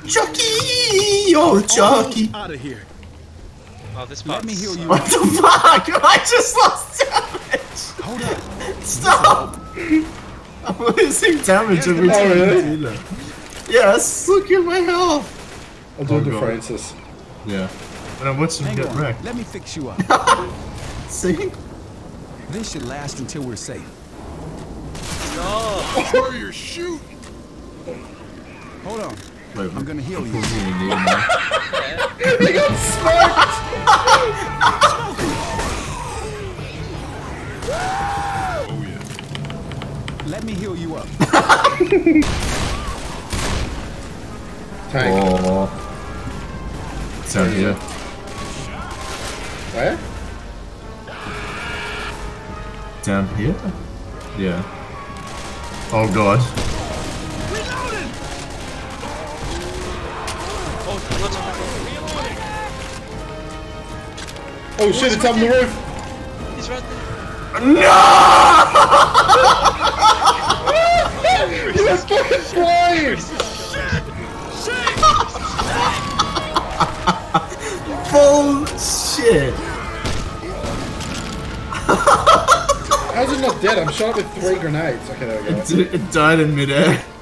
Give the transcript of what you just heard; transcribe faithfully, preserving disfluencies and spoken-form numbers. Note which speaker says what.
Speaker 1: Chucky! Oh, Chucky!
Speaker 2: Out of here.
Speaker 3: Oh, this
Speaker 2: Let me heal you.
Speaker 1: What the fuck? I just lost damage!
Speaker 2: Hold up.
Speaker 1: Stop! I'm losing damage every time I do that. Yes, look at my health!
Speaker 4: I'll do
Speaker 1: Oh,
Speaker 4: it to
Speaker 1: God.
Speaker 4: Francis.
Speaker 1: Yeah. And I'm watching him
Speaker 2: Hang
Speaker 1: get
Speaker 2: on.
Speaker 1: wrecked.
Speaker 2: Let me fix you up.
Speaker 1: See?
Speaker 2: This should last until we're safe.
Speaker 3: Oh,
Speaker 2: Where you shoot? Hold on.
Speaker 1: Wait,
Speaker 2: I'm gonna heal you.
Speaker 1: you.
Speaker 4: They got smoked!
Speaker 1: Oh yeah.
Speaker 2: Let me heal you up.
Speaker 4: Tank.
Speaker 1: Oh. Down here.
Speaker 4: Where?
Speaker 1: Down here? Yeah. Oh god.
Speaker 3: reloading! Oh, what's reloading?
Speaker 4: Oh shit, it's up on the roof!
Speaker 3: He's right there.
Speaker 1: No!
Speaker 4: He was fucking flying!
Speaker 1: Bullshit!
Speaker 4: How's it not dead? I'm shot with three grenades. Okay, there we go.
Speaker 1: It, it died in midair.